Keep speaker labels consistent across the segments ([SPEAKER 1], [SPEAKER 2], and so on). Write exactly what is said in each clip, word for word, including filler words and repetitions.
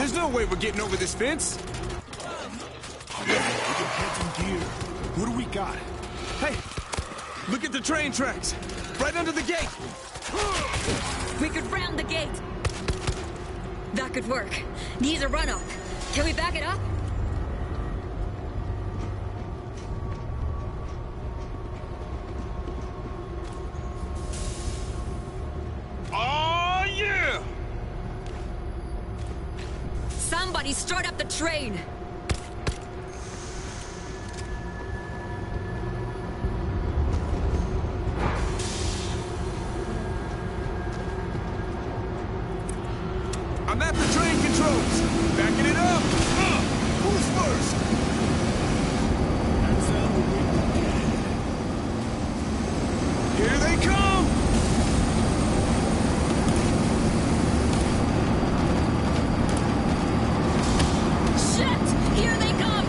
[SPEAKER 1] There's no way we're getting over this fence.
[SPEAKER 2] We can head in gear. What do we got?
[SPEAKER 1] Hey, look at the train tracks. Right under the gate.
[SPEAKER 3] We could round the gate. That could work. Needs a runoff. Can we back it up?
[SPEAKER 1] Oh, yeah!
[SPEAKER 3] Somebody start up the train.
[SPEAKER 1] I'm at the train controls. Backing it up. Uh, who's first?
[SPEAKER 2] That's how we
[SPEAKER 1] Here they come.
[SPEAKER 3] Shit! Here they come!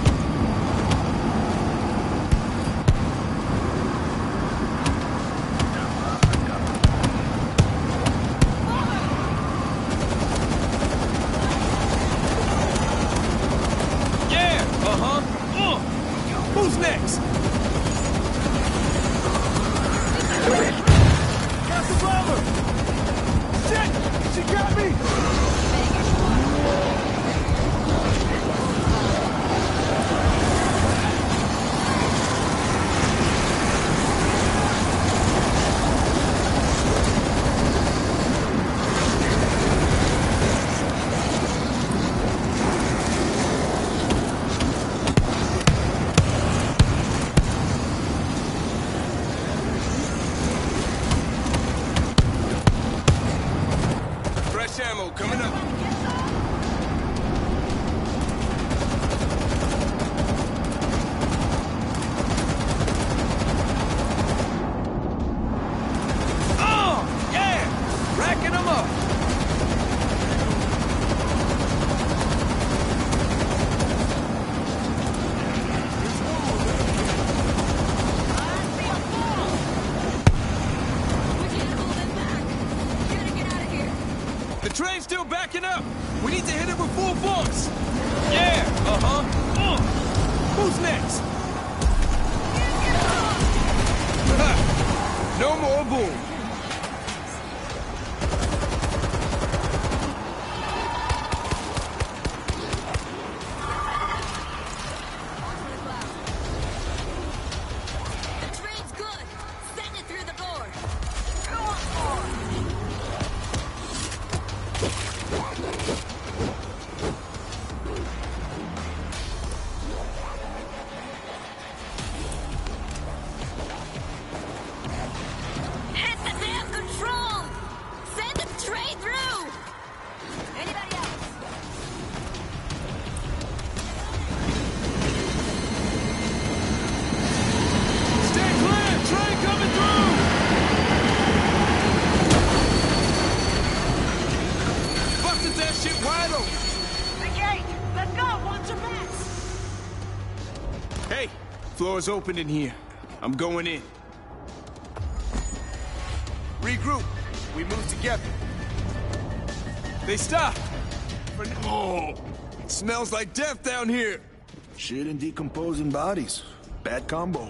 [SPEAKER 1] Yeah, uh-huh. Uh. Who's next? Got the blower! Shit! She got me! Fresh ammo coming up. Oh, yeah! Racking them up.
[SPEAKER 3] We can't hold them back. We gotta get out of here.
[SPEAKER 1] The train's still backing up. We need to hit it with full force. Yeah, uh-huh. Uh. Who's next? No more boom.
[SPEAKER 3] The train's good. Send it through the door. Hit the damn control! Send the train through! Anybody else?
[SPEAKER 1] Stay clear! Train coming through! Busted that shit wide open.
[SPEAKER 4] The gate! Let's go! Watch your backs!
[SPEAKER 1] Hey, floor's open in here. I'm going in. Regroup. We move together. They stopped. For n- Oh, it smells like death down here.
[SPEAKER 2] Shit and decomposing bodies. Bad combo.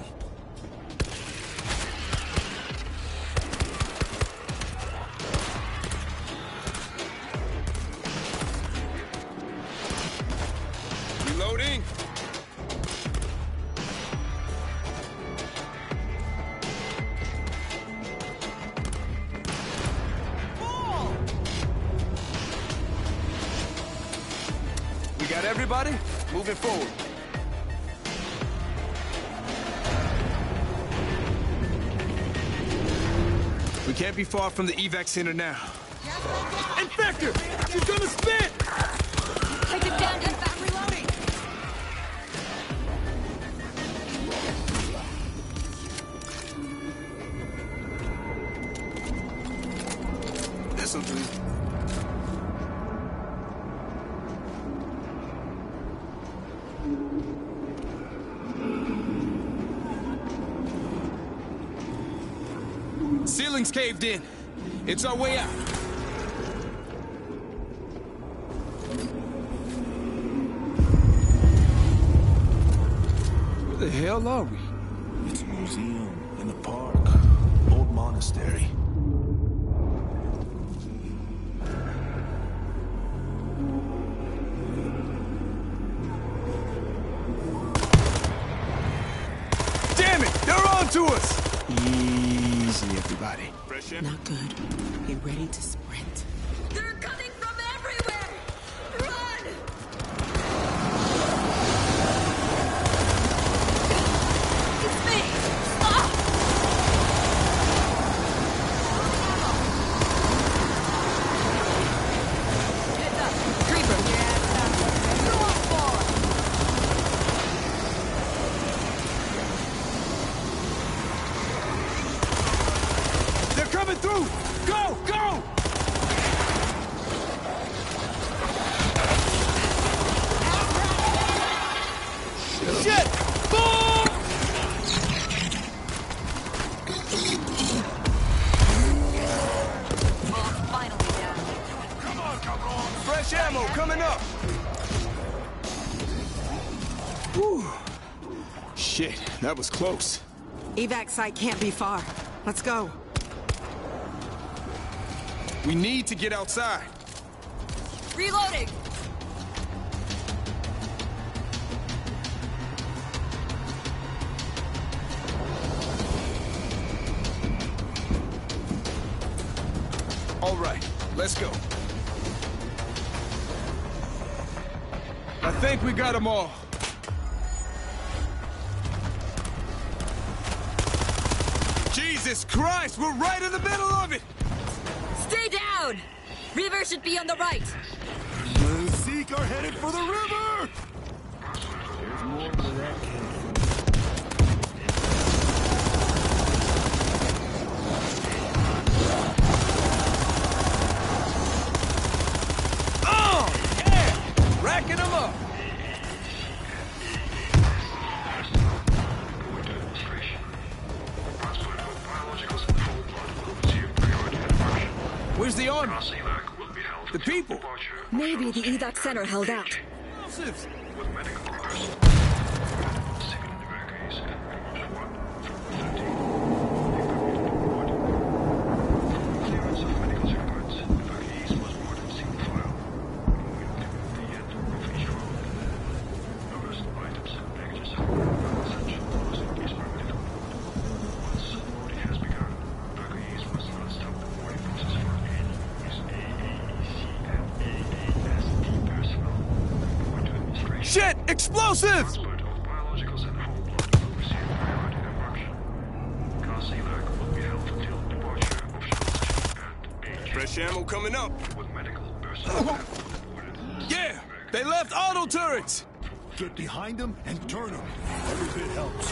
[SPEAKER 1] Reloading. We got everybody moving forward. We can't be far from the evac center now. Infector! She's gonna spit!
[SPEAKER 3] Take it down, get back reloading!
[SPEAKER 1] This'll do. Ceiling's caved in. It's our way out. hell are we?
[SPEAKER 2] It's a museum in the park. Old monastery.
[SPEAKER 1] Damn it! They're on to us! Easy, everybody.
[SPEAKER 5] Not good. Get ready to sprint.
[SPEAKER 3] They're coming from everywhere! Run! It's me! Stop! Heads up! Creeper!
[SPEAKER 1] They're coming through! Go! Go! Shit! Boom!
[SPEAKER 3] Oh, finally down.
[SPEAKER 1] Come on, come on! Fresh ammo coming up! Whew. Shit, that was close.
[SPEAKER 5] Evac site can't be far. Let's go.
[SPEAKER 1] We need to get outside.
[SPEAKER 3] Reloading!
[SPEAKER 1] All right, let's go. I think we got them all. Jesus Christ, we're right in the middle of it!
[SPEAKER 3] Stay down! River should be on the right.
[SPEAKER 2] The Zeke are headed for the river! There's more where that came from.
[SPEAKER 1] Oh, yeah! Racking them up! Where's the army? The people?
[SPEAKER 3] Maybe the evac center held out.
[SPEAKER 1] Explosives! Shit! Explosives! Fresh ammo coming up. Yeah! They left auto turrets!
[SPEAKER 2] Get behind them and turn them. Every bit helps.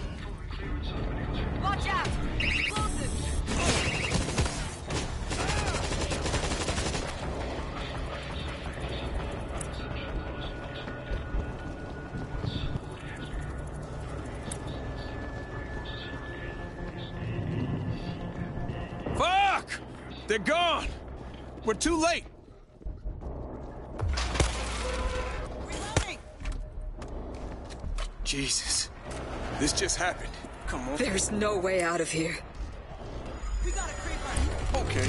[SPEAKER 3] Watch out! Explosives!
[SPEAKER 1] Fuck! They're gone! We're too late!
[SPEAKER 5] Reloading!
[SPEAKER 1] Jesus. This just happened. Come on.
[SPEAKER 3] There's no way out of here.
[SPEAKER 5] We got a creeper!
[SPEAKER 1] Okay.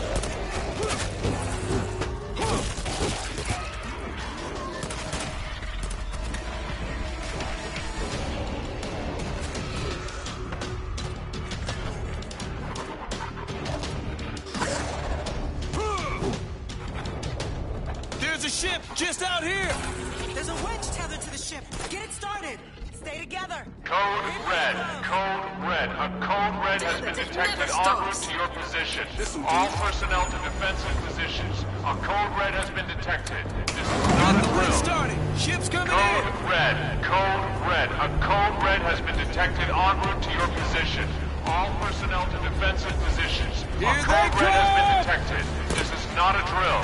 [SPEAKER 1] There's a ship just out here!
[SPEAKER 5] There's a winch tethered to the ship. Get it started. Stay together.
[SPEAKER 6] Code Red. Code Red. A Code Red has been
[SPEAKER 3] It
[SPEAKER 6] detected
[SPEAKER 3] never
[SPEAKER 6] en route
[SPEAKER 3] stops.
[SPEAKER 6] to your position.
[SPEAKER 1] This'll do.
[SPEAKER 6] All personnel to defensive positions. A Code Red has been detected. This is not a drill.
[SPEAKER 1] Starting! Ship's coming
[SPEAKER 6] Code
[SPEAKER 1] in!
[SPEAKER 6] Red. Code Red. A Code Red has been detected en route to your position. All personnel to defensive positions. A
[SPEAKER 1] Here
[SPEAKER 6] Code
[SPEAKER 1] they
[SPEAKER 6] Red has been
[SPEAKER 1] come!
[SPEAKER 6] detected. This is not a drill.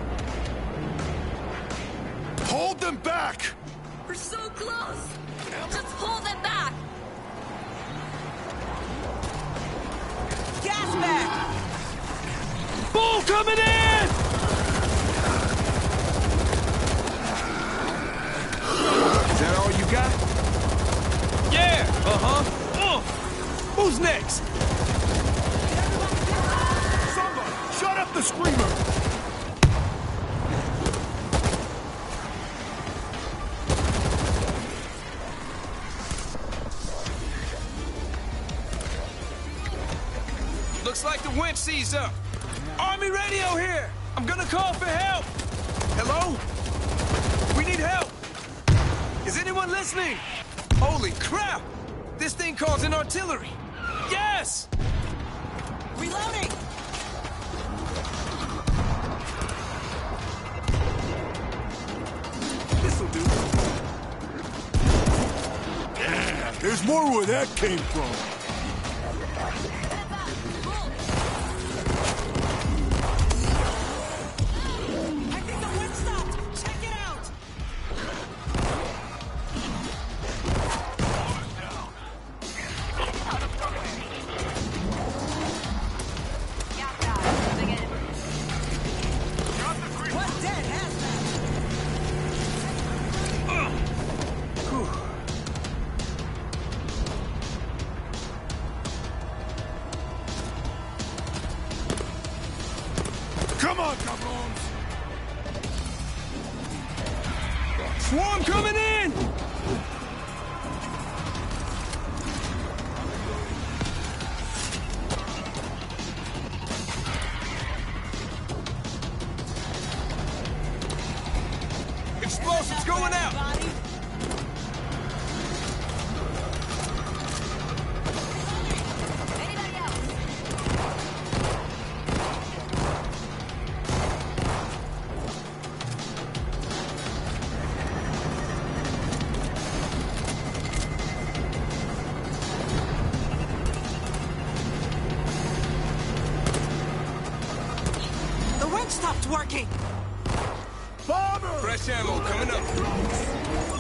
[SPEAKER 2] Hold them back!
[SPEAKER 3] We're so close! Just pull them back!
[SPEAKER 5] Gas back!
[SPEAKER 1] Bull coming in! Is that all you got? Yeah! Uh-huh. Uh. Who's next?
[SPEAKER 2] Somebody, shut up the screamer!
[SPEAKER 1] Looks like the winch seized up. Army radio here! I'm gonna call for help! Hello? We need help! Is anyone listening? Holy crap! This thing calls in artillery! Yes!
[SPEAKER 5] Reloading!
[SPEAKER 1] This'll do.
[SPEAKER 2] Yeah, there's more where that came from.
[SPEAKER 5] I think the wind stopped! Check it out! What dead has that?
[SPEAKER 2] Come on, cabrones!
[SPEAKER 1] Swarm coming in! Explosives going out!
[SPEAKER 5] Everybody.
[SPEAKER 3] Anybody else?
[SPEAKER 5] The wind stopped working!
[SPEAKER 2] Bomber!
[SPEAKER 1] Fresh ammo coming up.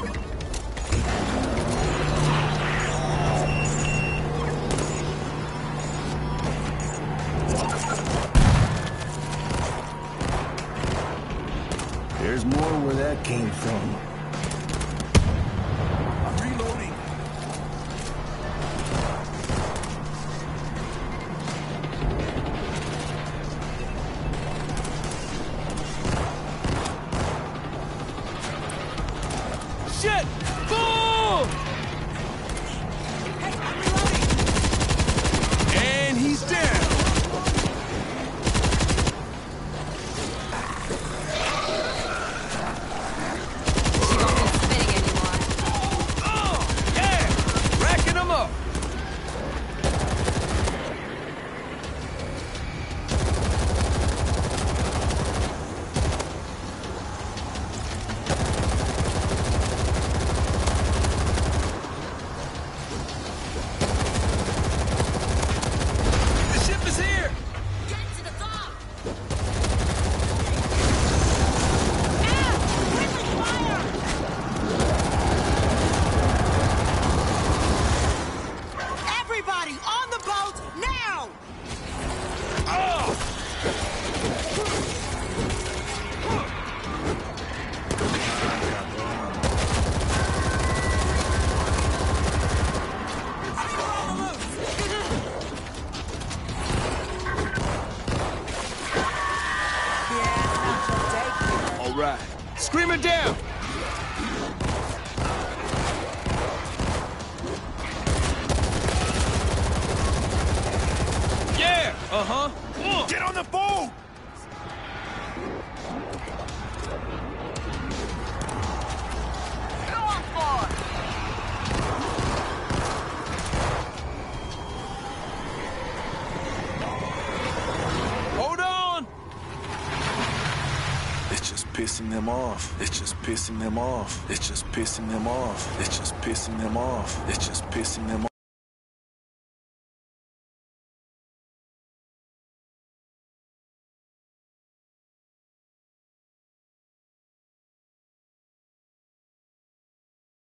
[SPEAKER 2] There's more where that came from. I'm reloading.
[SPEAKER 1] Shit! Boom!
[SPEAKER 5] Hey, I'm reloading!
[SPEAKER 1] And he's down!
[SPEAKER 3] She won't be spitting anymore.
[SPEAKER 1] Oh! Yeah! Racking them up! The ship is here!
[SPEAKER 3] Get to the bomb!
[SPEAKER 5] Everybody on the boat now!
[SPEAKER 1] Oh! All right. Screamer down! Yeah! Uh-huh. Uh.
[SPEAKER 2] Get on the boat!
[SPEAKER 4] Go on board!
[SPEAKER 1] Hold on!
[SPEAKER 7] It's just pissing them off. It's just pissing them off. It's just pissing them off. It's just pissing them off. It's just pissing them